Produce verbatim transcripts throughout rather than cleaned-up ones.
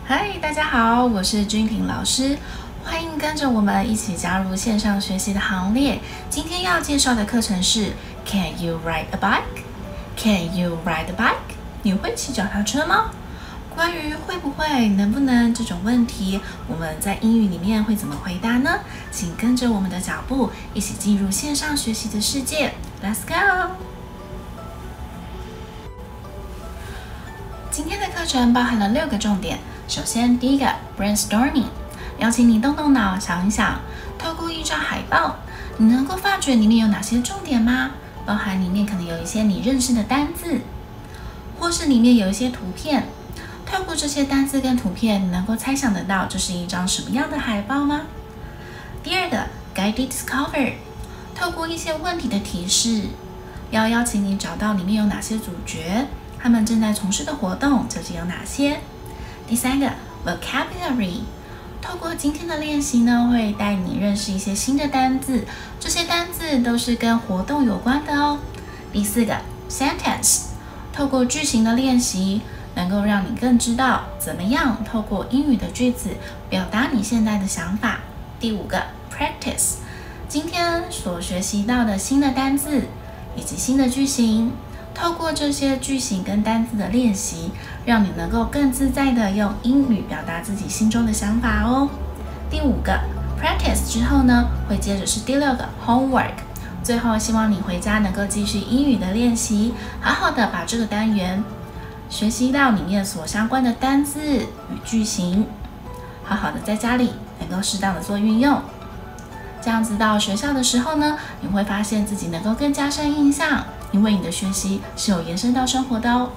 嗨，大家好，我是君婷老师，欢迎跟着我们一起加入线上学习的行列。今天要介绍的课程是 Can you ride a bike? Can you ride a bike? 你会骑脚踏车吗？关于会不会、能不能这种问题，我们在英语里面会怎么回答呢？请跟着我们的脚步，一起进入线上学习的世界。Let's go！今天的课程包含了六个重点。首先，第一个 brainstorming， 邀请你动动脑，想一想，透过一张海报，你能够发觉里面有哪些重点吗？包含里面可能有一些你认识的单字，或是里面有一些图片。透过这些单字跟图片，你能够猜想得到这是一张什么样的海报吗？第二个 guided discover， 透过一些问题的提示，要邀请你找到里面有哪些主角，他们正在从事的活动究竟有哪些。第三个 vocabulary， 透过今天的练习呢，会带你认识一些新的单字，这些单字都是跟活动有关的哦。第四个 sentence， 透过句型的练习，能够让你更知道怎么样透过英语的句子表达你现在的想法。第五个 practice， 今天所学习到的新的单字以及新的句型，透过这些句型跟单字的练习，让你能够更自在的用英语表达自己心中的想法哦。第五个 practice 之后呢，会接着是第六个 homework。最后希望你回家能够继续英语的练习，好好的把这个单元学习到里面所相关的单字与句型，好好的在家里能够适当的做运用。这样子到学校的时候呢，你会发现自己能够更加深印象，因为你的学习是有延伸到生活的哦。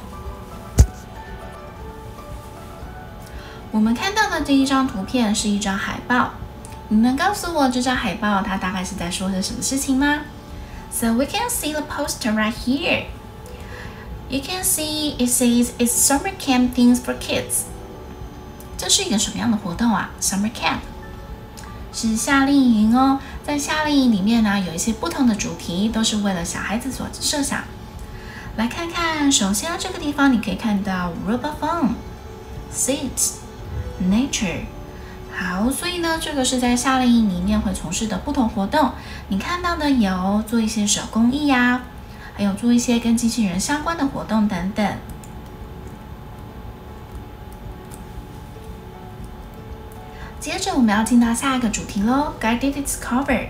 我们看到的第一张图片是一张海报，你能告诉我这张海报它大概是在说些什么事情吗？ So we can see the poster right here. You can see it says it's summer camp things for kids. 这是一个什么样的活动啊？ Summer camp 是夏令营哦，在夏令营里面呢，有一些不同的主题，都是为了小孩子所设想。来看看，首先这个地方你可以看到 robot phone, seats, nature。好，所以呢，这个是在夏令营里面会从事的不同活动。你看到的有做一些手工艺呀，还有做一些跟机器人相关的活动等等。接着我们要进到下一个主题咯 ，Guided Discover。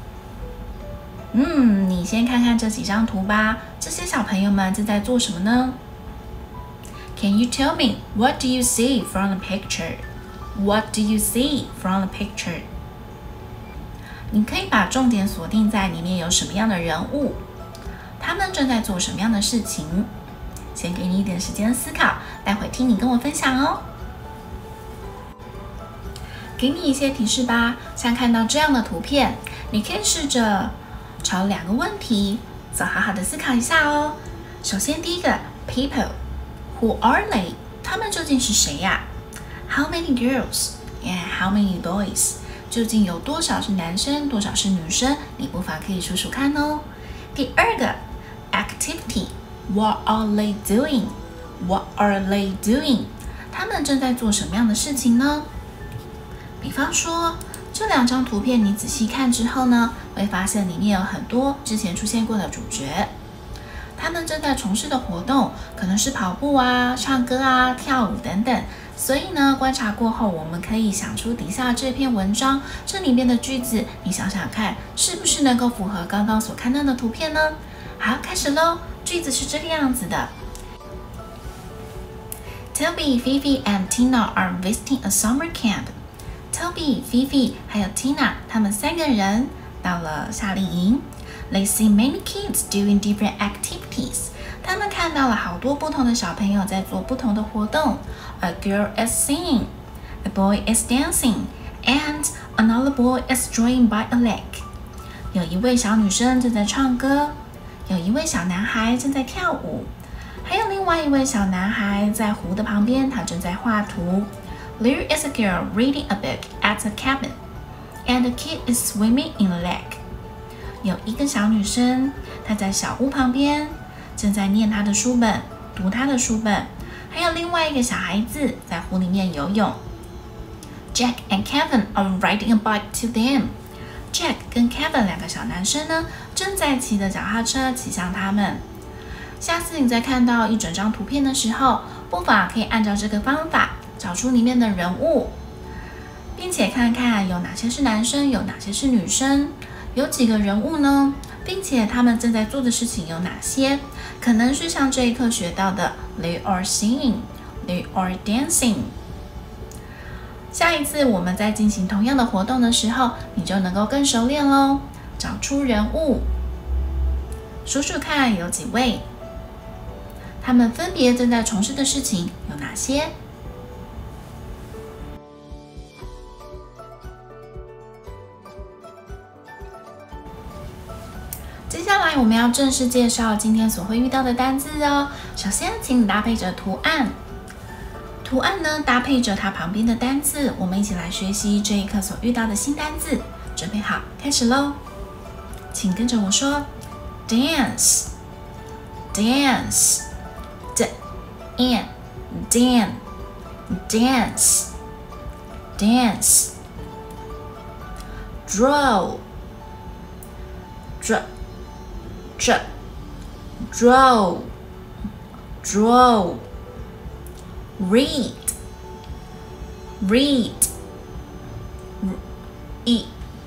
嗯，你先看看这几张图吧，这些小朋友们正在做什么呢？ Can you tell me what do you see from the picture? What do you see from the picture? 你可以把重点锁定在里面有什么样的人物，他们正在做什么样的事情。先给你一点时间思考，待会听你跟我分享哦。给你一些提示吧，像看到这样的图片，你可以试着朝两个问题走，好好的思考一下哦。首先第一个 people who are they？ 他们究竟是谁呀？ How many girls and how many boys？ 究竟有多少是男生，多少是女生？你不妨可以数数看哦。第二个 activity What are they doing? What are they doing? 他们正在做什么样的事情呢？比方说，这两张图片你仔细看之后呢，会发现里面有很多之前出现过的主角，他们正在从事的活动可能是跑步啊、唱歌啊、跳舞等等。所以呢，观察过后，我们可以想出底下这篇文章这里面的句子，你想想看，是不是能够符合刚刚所看到的图片呢？好，开始咯。句子是这个样子的 Toby, Fifi and Tina are visiting a summer camp. Toby, Fifi 还有 Tina 他们三个人到了夏令营。They see many kids doing different activities. 他们看到了好多不同的小朋友在做不同的活动。A girl is singing, a boy is dancing, and another boy is drawing by a lake. 有一位小女生正在唱歌，有一位小男孩正在跳舞，还有另外一位小男孩在湖的旁边，他正在画图。There is a girl reading a book at a cabin, and a kid is swimming in the lake. 有一个小女生，她在小屋旁边，正在念她的书本，读她的书本。还还有另外一个小孩子在湖里面游泳。Jack and Kevin are riding a bike to them.Jack 跟 Kevin 两个小男生呢，正在骑着脚踏车骑向他们。下次你在看到一整张图片的时候，不妨可以按照这个方法找出里面的人物，并且看看有哪些是男生，有哪些是女生，有几个人物呢？并且他们正在做的事情有哪些？可能是像这一课学到的 They are singing, they are dancing。下一次我们在进行同样的活动的时候，你就能够更熟练咯。找出人物，数数看有几位，他们分别正在从事的事情有哪些？接下来我们要正式介绍今天所会遇到的单字哦。首先，请你搭配着图案。图案呢，搭配着它旁边的单字，我们一起来学习这一课所遇到的新单字。准备好，开始喽！请跟着我说 ：dance, dance, d an dan, dance, dance, draw, draw, draw, draw, draw.Read, read, read,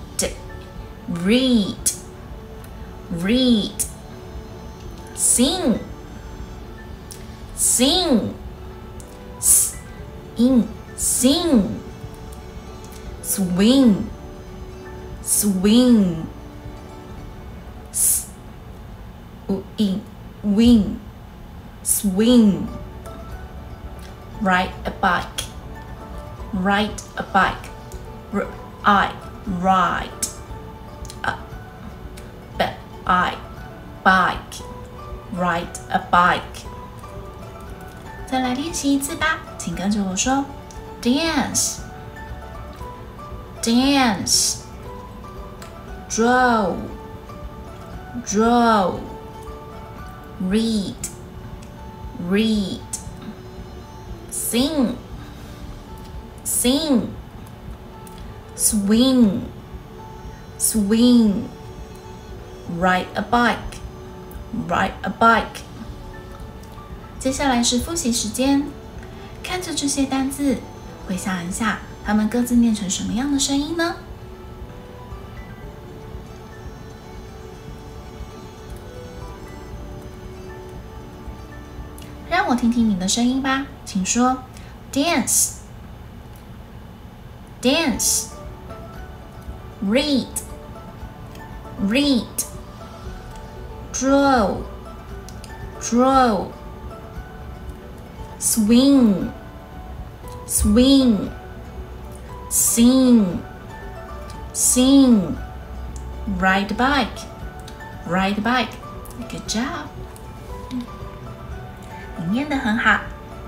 read, read. Sing, sing, sing, sing. Swing, swing, swing, wing, swing.Ride a bike, ride a bike, R I ride, a b I bike, ride a bike. 再来练习一次吧，请跟着我说 ：dance, dance, draw, draw, read, read.Sing, sing, swing, swing, ride a bike, ride a bike. 接下来是复习时间，看着这些单字，回想一下，它们各自念成什么样的声音呢？让我听听你的声音吧，请说 dance, dance, read, read, draw, draw, swing, swing, sing, sing, ride bike, ride bike. Good job. 你念得很好。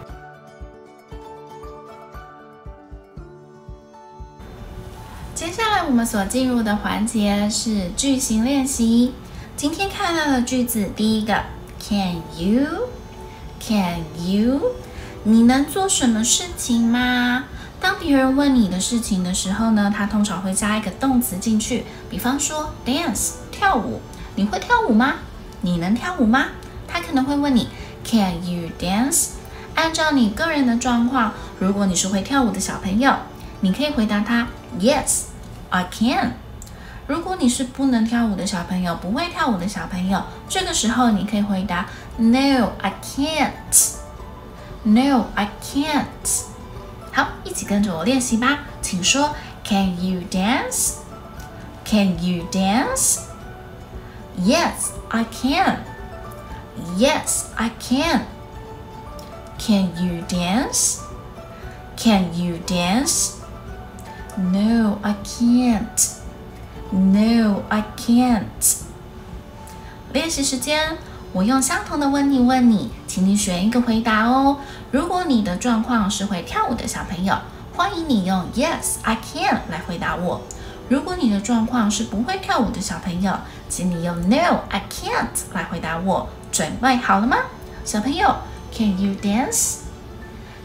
接下来我们所进入的环节是句型练习。今天看到的句子，第一个 ，Can you? Can you? 你能做什么事情吗？当别人问你的事情的时候呢，他通常会加一个动词进去，比方说 dance 跳舞，你会跳舞吗？你能跳舞吗？他可能会问你 Can you dance? 按照你个人的状况，如果你是会跳舞的小朋友，你可以回答他 Yes, I can. 如果你是不能跳舞的小朋友，不会跳舞的小朋友，这个时候你可以回答 No, I can't. No, I can't. 好，一起跟着我练习吧。请说 Can you dance? Can you dance? Yes, I can. Yes, I can. Can you dance? Can you dance? No, I can't. No, I can't. 练习时间，我用相同的问题问你，请你选一个回答哦。如果你的状况是会跳舞的小朋友，欢迎你用 Yes, I can 来回答我。如果你的状况是不会跳舞的小朋友，请你用 No, I can't 来回答我。准备好了吗？小朋友 ，Can you dance?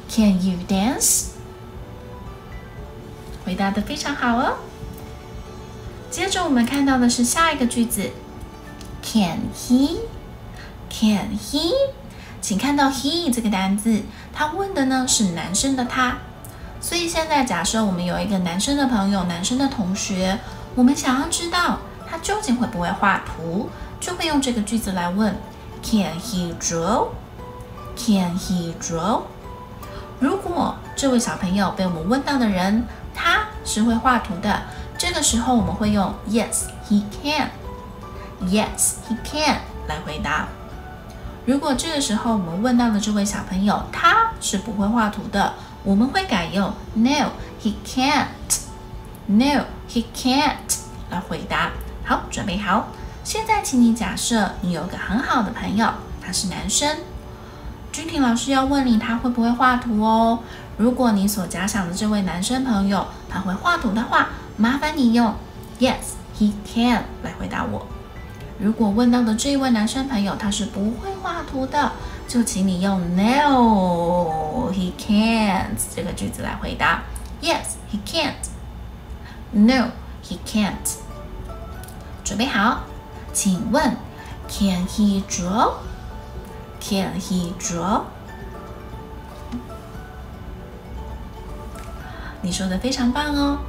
Can you dance？ 回答得非常好哦。接着我们看到的是下一个句子 ，Can he？Can he？ 请看到 he 这个单字，他问的呢是男生的他。所以现在假设我们有一个男生的朋友、男生的同学，我们想要知道他究竟会不会画图，就会用这个句子来问 Can he draw？Can he draw？ 如果这位小朋友被我们问到的人，他是会画图的，这个时候我们会用 Yes, he can. Yes, he can 来回答。如果这个时候我们问到的这位小朋友，他是不会画图的，我们会改用 No, he can't. No, he can't 来回答。好，准备好。现在请你假设你有个很好的朋友，他是男生。君婷老师要问你，他会不会画图哦？如果你所假想的这位男生朋友他会画图的话，麻烦你用 Yes, he can 来回答我。如果问到的这一位男生朋友他是不会画图的，就请你用 No, he can't 这个句子来回答。Yes, he can't. No, he can't. 准备好？请问 Can he draw? Can he draw? 你说的非常棒哦。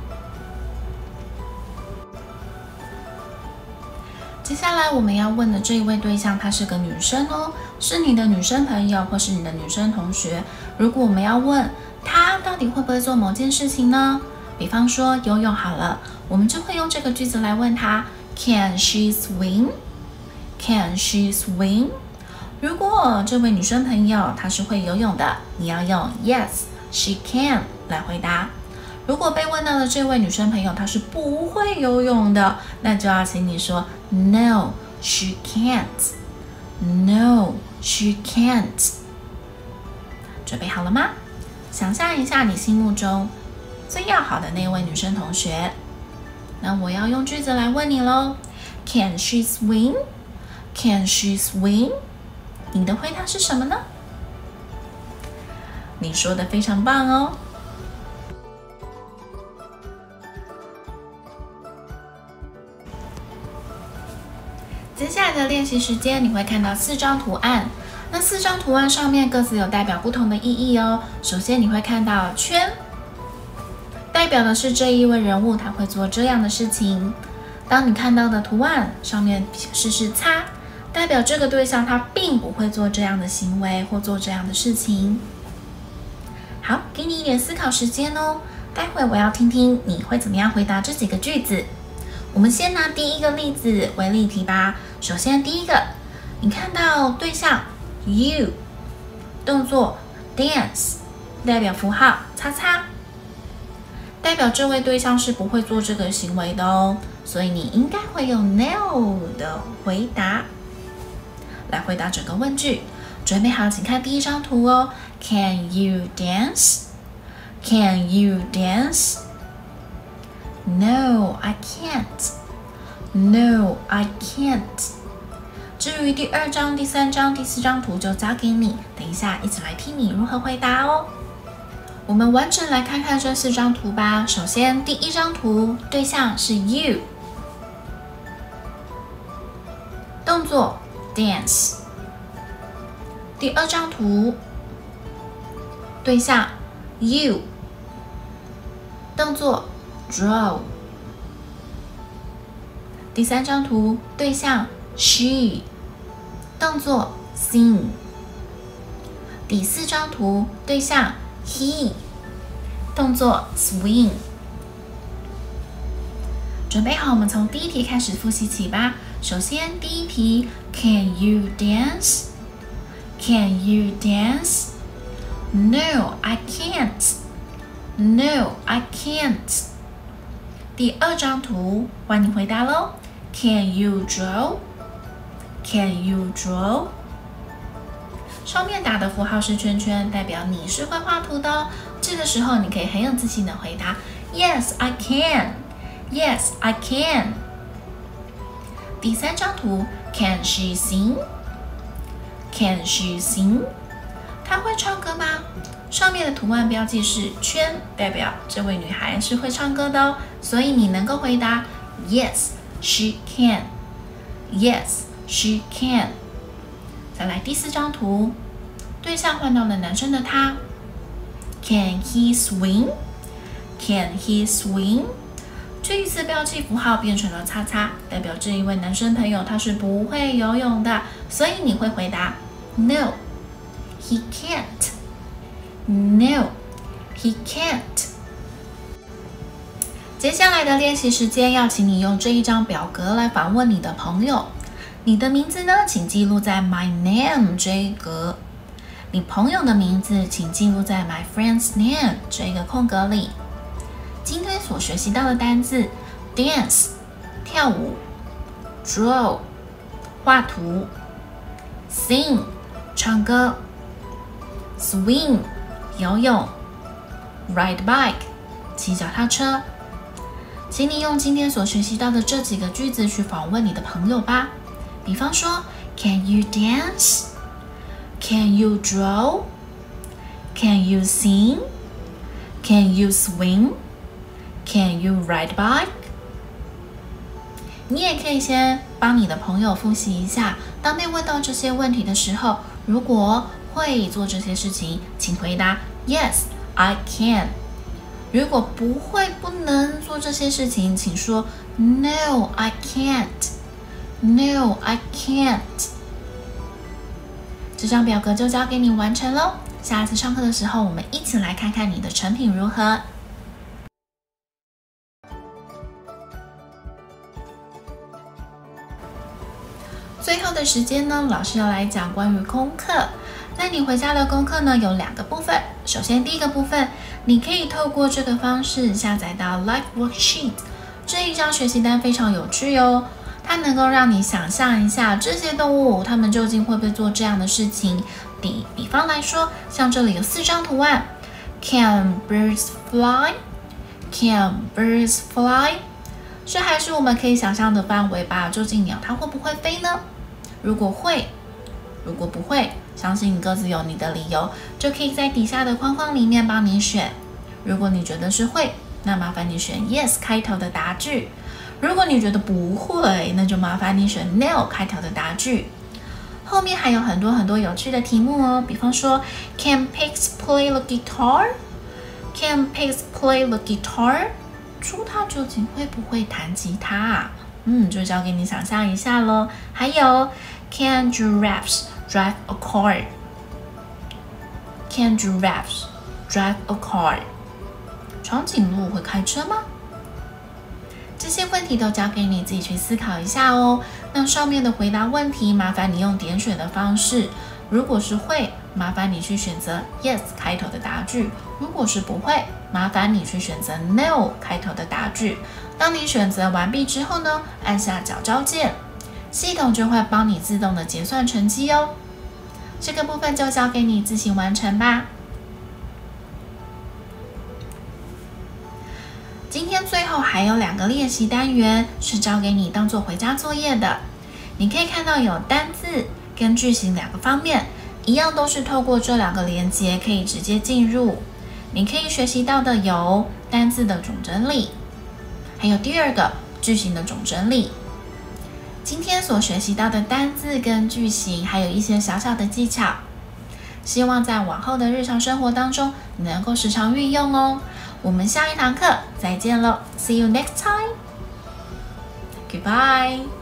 接下来我们要问的这一位对象，她是个女生哦，是你的女生朋友或是你的女生同学。如果我们要问她到底会不会做某件事情呢？比方说游泳好了，我们就会用这个句子来问她 Can she swim? Can she swim? 如果这位女生朋友她是会游泳的，你要用 Yes, she can 来回答。如果被问到的这位女生朋友她是不会游泳的，那就要请你说 No, she can't. No, she can't. 准备好了吗？想象一下你心目中最要好的那位女生同学。那我要用句子来问你咯。Can she swim? Can she swim? 你的回答是什么呢？你说的非常棒哦。接下来的练习时间，你会看到四张图案。那四张图案上面各自有代表不同的意义哦。首先你会看到圈，代表的是这一位人物他会做这样的事情。当你看到的图案上面显示是叉，代表这个对象他并不会做这样的行为或做这样的事情。好，给你一点思考时间哦。待会我要听听你会怎么样回答这几个句子。我们先拿第一个例子为例题吧。首先第一个，你看到对象 you， 动作 dance， 代表符号叉叉，代表这位对象是不会做这个行为的哦，所以你应该会用 no 的回答来回答整个问句。准备好，请看第一张图哦。Can you dance? Can you dance? No, I can't. No, I can't. 至于第二张、第三张、第四张图就交给你，等一下一起来听你如何回答哦。我们完整来看看这四张图吧。首先，第一张图对象是 you， 动作 dance。第二张图对象 you， 动作 draw。第三张图对象 she， 动作 sing。第四张图对象 he， 动作 swing。准备好，我们从第一题开始复习起吧。首先，第一题 Can you dance? Can you dance? No, I can't. No, I can't. 第二张图，换你回答咯。Can you draw? Can you draw? 上面打的符号是圈圈，代表你是会画图的哦。这个时候你可以很有自信的回答 Yes, I can. Yes, I can. 第三张图 Can she sing? Can she sing? 她会唱歌吗？上面的图案标记是圈，代表这位女孩是会唱歌的哦。所以你能够回答 Yes, she can. Yes, she can. 再来第四张图，对象换到了男生的他。Can he swim? Can he swim? 这一次标记符号变成了叉叉，代表这一位男生朋友他是不会游泳的，所以你会回答 No, he can't. No, he can't. 接下来的练习时间，要请你用这一张表格来访问你的朋友。你的名字呢，请记录在 My Name 这一格。你朋友的名字，请记录在 My Friend's Name 这一个空格里。今天所学习到的单字 dance 跳舞 draw 画图 sing 唱歌 swim 游泳 ride bike 骑脚踏车。请你用今天所学习到的这几个句子去访问你的朋友吧。比方说 Can you dance? Can you draw? Can you sing? Can you swim?Can you ride bike? 你也可以先帮你的朋友复习一下，当被问到这些问题的时候，如果会做这些事情，请回答 Yes, I can. 如果不会不能做这些事情，请说 No, I can't. No, I can't. 这张表格就交给你完成咯。下次上课的时候，我们一起来看看你的成品如何。最后的时间呢，老师要来讲关于功课。在你回家的功课呢，有两个部分。首先，第一个部分，你可以透过这个方式下载到 Life Worksheet 这一张学习单，非常有趣哦。它能够让你想象一下这些动物，它们究竟会不会做这样的事情。比比方来说，像这里有四张图案 ，Can birds fly? Can birds fly? 这还是我们可以想象的范围吧？究竟鸟它会不会飞呢？如果会，如果不会，相信你各自有你的理由，就可以在底下的框框里面帮你选。如果你觉得是会，那麻烦你选 yes 开头的答句。如果你觉得不会，那就麻烦你选 no 开头的答句。后面还有很多很多有趣的题目哦，比方说 Can pigs play the guitar? Can pigs play the guitar? 猪它究竟会不会弹吉他啊？嗯，就交给你想象一下咯。还有 Can giraffes drive a car? Can giraffes drive a car? 长颈鹿会开车吗？这些问题都交给你自己去思考一下哦。那上面的回答问题，麻烦你用点选的方式。如果是会，麻烦你去选择 yes 开头的答句；如果是不会，麻烦你去选择 no 开头的答句。当你选择完毕之后呢，按下角交键，系统就会帮你自动的结算成绩哦。这个部分就交给你自行完成吧。今天最后还有两个练习单元是交给你当做回家作业的。你可以看到有单字跟句型两个方面，一样都是透过这两个连结可以直接进入。你可以学习到的有单字的总整理，还有第二个句型的总整理。今天所学习到的单字跟句型，还有一些小小的技巧，希望在往后的日常生活当中能够时常运用哦。我们下一堂课再见喽 ，See you next time. Goodbye.